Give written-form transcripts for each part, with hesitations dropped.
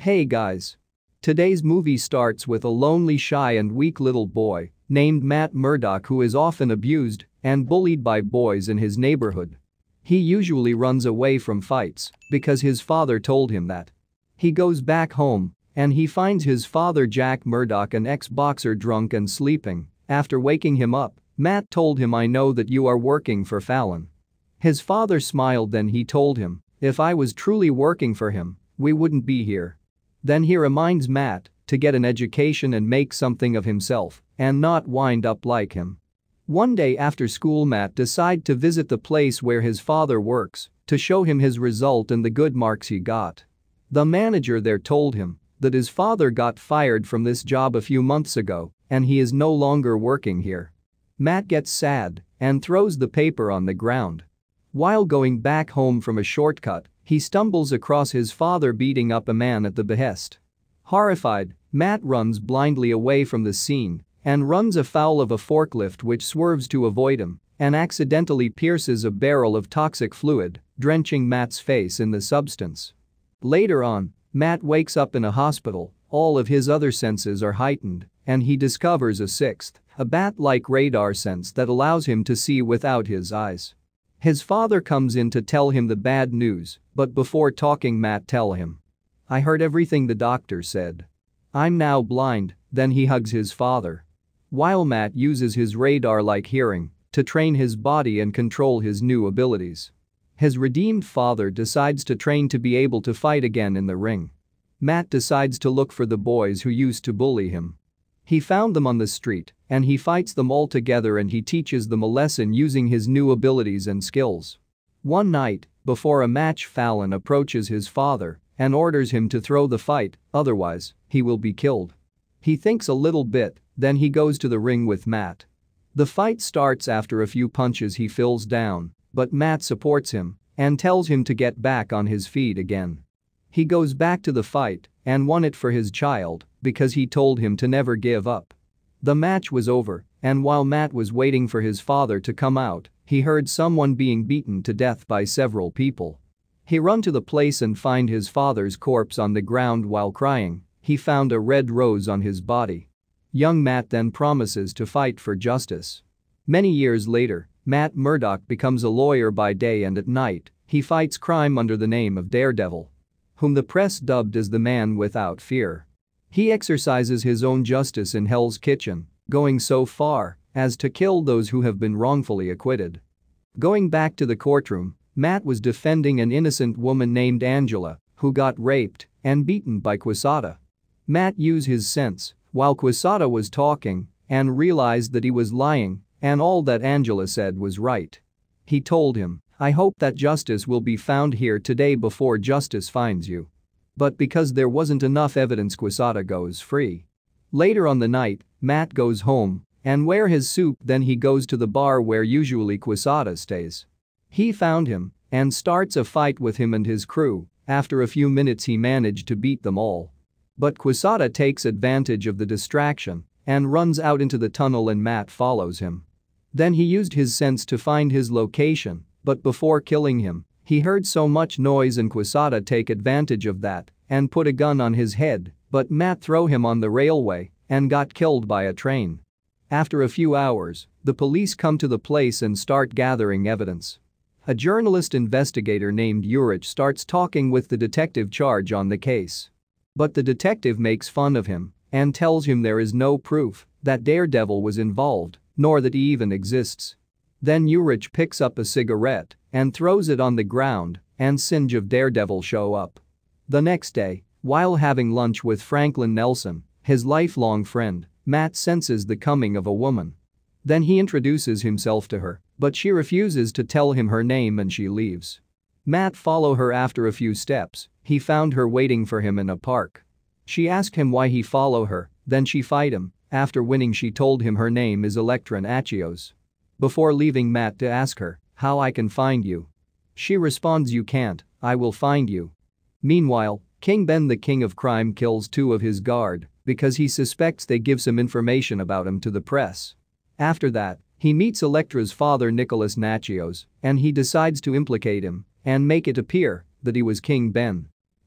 Hey guys. Today's movie starts with a lonely, shy and weak little boy named Matt Murdock who is often abused and bullied by boys in his neighborhood. He usually runs away from fights because his father told him that. He goes back home and he finds his father Jack Murdock, an ex-boxer, drunk and sleeping. After waking him up, Matt told him, "I know that you are working for Fallon." His father smiled, then he told him, "If I was truly working for him, we wouldn't be here." Then he reminds Matt to get an education and make something of himself and not wind up like him. One day after school, Matt decides to visit the place where his father works to show him his result and the good marks he got. The manager there told him that his father got fired from this job a few months ago and he is no longer working here. Matt gets sad and throws the paper on the ground. While going back home from a shortcut, he stumbles across his father beating up a man at the behest. Horrified, Matt runs blindly away from the scene and runs afoul of a forklift which swerves to avoid him and accidentally pierces a barrel of toxic fluid, drenching Matt's face in the substance. Later on, Matt wakes up in a hospital, all of his other senses are heightened, and he discovers a sixth, a bat-like radar sense that allows him to see without his eyes. His father comes in to tell him the bad news, but before talking, Matt tells him, "I heard everything the doctor said. I'm now blind." Then he hugs his father. While Matt uses his radar-like hearing to train his body and control his new abilities. His redeemed father decides to train to be able to fight again in the ring. Matt decides to look for the boys who used to bully him. He found them on the street and he fights them all together and he teaches them a lesson using his new abilities and skills. One night, before a match, Fallon approaches his father and orders him to throw the fight, otherwise, he will be killed. He thinks a little bit, then he goes to the ring with Matt. The fight starts. After a few punches he falls down, but Matt supports him and tells him to get back on his feet again. He goes back to the fight and won it for his child because he told him to never give up. The match was over, and while Matt was waiting for his father to come out, he heard someone being beaten to death by several people. He run to the place and find his father's corpse on the ground while crying. He found a red rose on his body. Young Matt then promises to fight for justice. Many years later, Matt Murdock becomes a lawyer by day and at night, he fights crime under the name of Daredevil, whom the press dubbed as the man without fear. He exercises his own justice in Hell's Kitchen, going so far as to kill those who have been wrongfully acquitted. Going back to the courtroom, Matt was defending an innocent woman named Angela, who got raped and beaten by Quesada. Matt used his sense while Quesada was talking and realized that he was lying and all that Angela said was right. He told him, "I hope that justice will be found here today before justice finds you." But because there wasn't enough evidence, Quesada goes free. Later on the night, Matt goes home and wears his suit, then he goes to the bar where usually Quesada stays. He found him and starts a fight with him and his crew. After a few minutes he managed to beat them all. But Quesada takes advantage of the distraction and runs out into the tunnel and Matt follows him. Then he used his sense to find his location, but before killing him, he heard so much noise and Quesada take advantage of that and put a gun on his head, but Matt threw him on the railway and got killed by a train. After a few hours, the police come to the place and start gathering evidence. A journalist investigator named Urich starts talking with the detective charge on the case. But the detective makes fun of him and tells him there is no proof that Daredevil was involved, nor that he even exists. Then Urich picks up a cigarette and throws it on the ground and Singe of Daredevil show up. The next day, while having lunch with Franklin Nelson, his lifelong friend, Matt senses the coming of a woman. Then he introduces himself to her, but she refuses to tell him her name and she leaves. Matt follows her. After a few steps, he found her waiting for him in a park. She asked him why he followed her, then she fight him. After winning, she told him her name is Elektra Natchios. Before leaving, Matt to ask her, "How I can find you?" She responds, "You can't, I will find you." Meanwhile, King Ben, the king of crime, kills two of his guard because he suspects they give some information about him to the press. After that, he meets Elektra's father Nicholas Natchios and he decides to implicate him and make it appear that he was King Ben.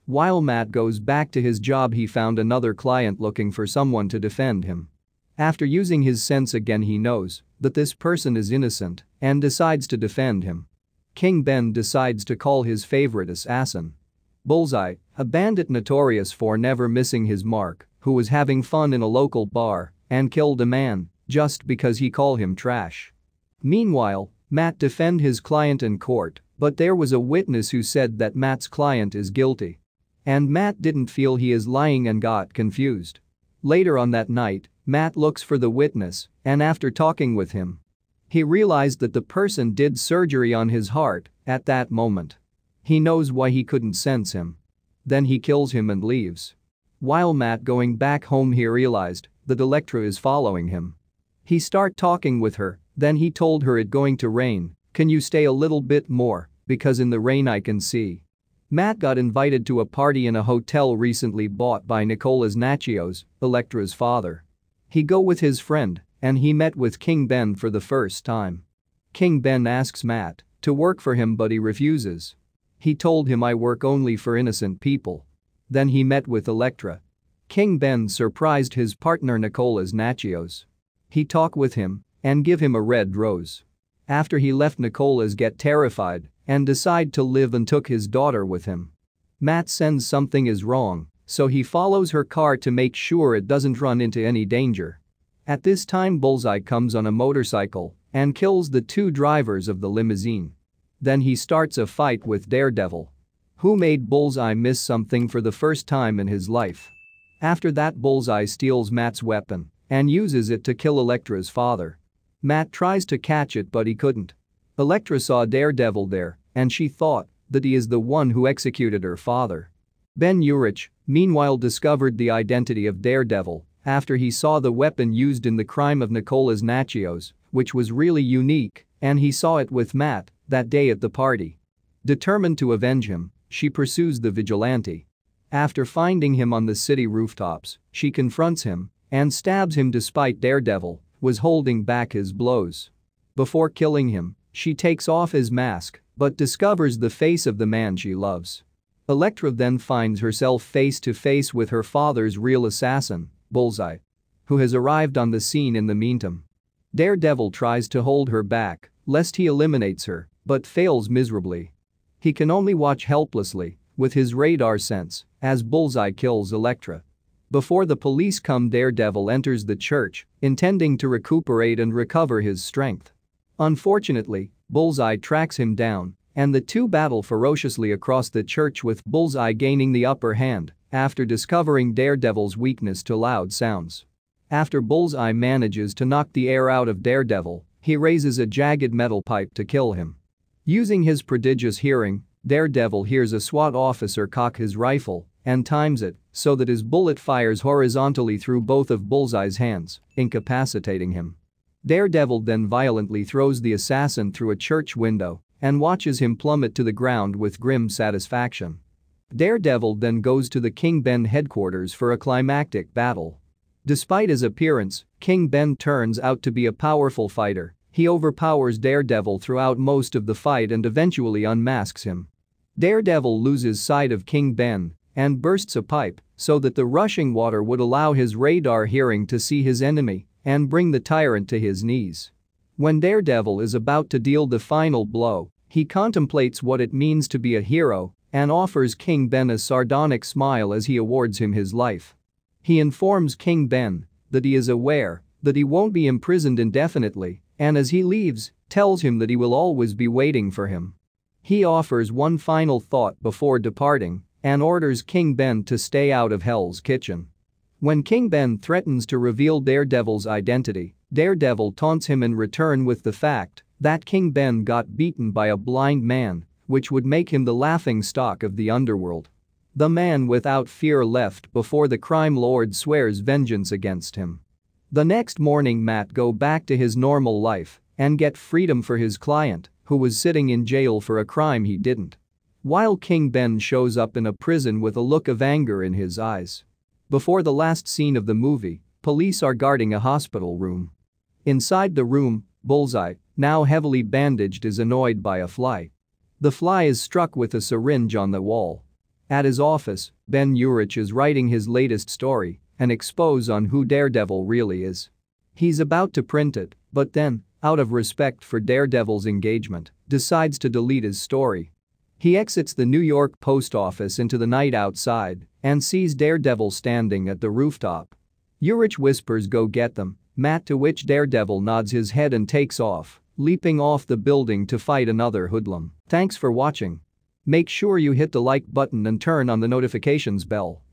While Matt goes back to his job, he found another client looking for someone to defend him. After using his sense again, he knows that this person is innocent and decides to defend him. King Ben decides to call his favorite assassin, Bullseye, a bandit notorious for never missing his mark, who was having fun in a local bar and killed a man just because he called him trash. Meanwhile, Matt defends his client in court, but there was a witness who said that Matt's client is guilty. And Matt didn't feel he is lying and got confused. Later on that night, Matt looks for the witness, and after talking with him, he realized that the person did surgery on his heart at that moment. He knows why he couldn't sense him. Then he kills him and leaves. While Matt going back home, he realized that Elektra is following him. He start talking with her, then he told her it going to rain, can you stay a little bit more, because in the rain I can see. Matt got invited to a party in a hotel recently bought by Nicolas Nachios, Elektra's father. He go with his friend, and he met with King Ben for the first time. King Ben asks Matt to work for him, but he refuses. He told him, I work only for innocent people. Then he met with Elektra. King Ben surprised his partner Nicolas Nachios. He talk with him and give him a red rose. After he left, Nicolas get terrified and decide to live and took his daughter with him. Matt sensed something is wrong, so he follows her car to make sure it doesn't run into any danger. At this time, Bullseye comes on a motorcycle and kills the two drivers of the limousine. Then he starts a fight with Daredevil, who made Bullseye miss something for the first time in his life. After that, Bullseye steals Matt's weapon and uses it to kill Elektra's father. Matt tries to catch it, but he couldn't. Elektra saw Daredevil there, and she thought that he is the one who executed her father. Ben Urich, meanwhile, discovered the identity of Daredevil after he saw the weapon used in the crime of Nicolas Nachios, which was really unique, and he saw it with Matt that day at the party. Determined to avenge him, she pursues the vigilante. After finding him on the city rooftops, she confronts him and stabs him despite Daredevil was holding back his blows. Before killing him, she takes off his mask but discovers the face of the man she loves. Elektra then finds herself face to face with her father's real assassin, Bullseye, who has arrived on the scene in the meantime. Daredevil tries to hold her back lest he eliminates her, but fails miserably. He can only watch helplessly with his radar sense as Bullseye kills Elektra. Before the police come, Daredevil enters the church, intending to recuperate and recover his strength. Unfortunately, Bullseye tracks him down, and the two battle ferociously across the church, with Bullseye gaining the upper hand after discovering Daredevil's weakness to loud sounds. After Bullseye manages to knock the air out of Daredevil, he raises a jagged metal pipe to kill him. Using his prodigious hearing, Daredevil hears a SWAT officer cock his rifle and times it so that his bullet fires horizontally through both of Bullseye's hands, incapacitating him. Daredevil then violently throws the assassin through a church window and watches him plummet to the ground with grim satisfaction. Daredevil then goes to the King Ben headquarters for a climactic battle. Despite his appearance, King Ben turns out to be a powerful fighter. He overpowers Daredevil throughout most of the fight and eventually unmasks him. Daredevil loses sight of King Ben and bursts a pipe so that the rushing water would allow his radar hearing to see his enemy and bring the tyrant to his knees. When Daredevil is about to deal the final blow, he contemplates what it means to be a hero and offers King Ben a sardonic smile as he awards him his life. He informs King Ben that he is aware that he won't be imprisoned indefinitely, and as he leaves, tells him that he will always be waiting for him. He offers one final thought before departing and orders King Ben to stay out of Hell's Kitchen. When King Ben threatens to reveal Daredevil's identity, Daredevil taunts him in return with the fact that King Ben got beaten by a blind man, which would make him the laughingstock of the underworld. The man without fear left before the crime lord swears vengeance against him. The next morning, Matt go back to his normal life and get freedom for his client, who was sitting in jail for a crime he didn't. While King Ben shows up in a prison with a look of anger in his eyes. Before the last scene of the movie, police are guarding a hospital room. Inside the room, Bullseye, now heavily bandaged, is annoyed by a fly. The fly is struck with a syringe on the wall. At his office, Ben Urich is writing his latest story, an expose on who Daredevil really is. He's about to print it, but then, out of respect for Daredevil's engagement, decides to delete his story. He exits the New York post office into the night outside and sees Daredevil standing at the rooftop. Urich whispers, "Go get them, Matt," to which Daredevil nods his head and takes off, leaping off the building to fight another hoodlum. Thanks for watching. Make sure you hit the like button and turn on the notifications bell.